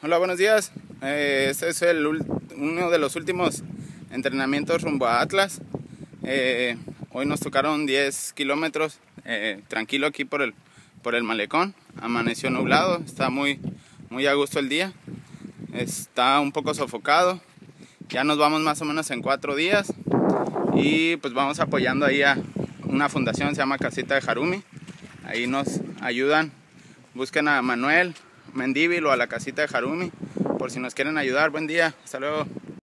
Hola, buenos días. Este es uno de los últimos entrenamientos rumbo a Atlas. Hoy nos tocaron 10 kilómetros tranquilo aquí por el malecón. Amaneció nublado, está muy a gusto el día. Está un poco sofocado. Ya nos vamos más o menos en 4 días. Y pues vamos apoyando ahí a una fundación, se llama Casita de Jarumi. Ahí nos ayudan. Busquen a Manuel Mendívil o a la Casita de Jarumi por si nos quieren ayudar. Buen día, hasta luego.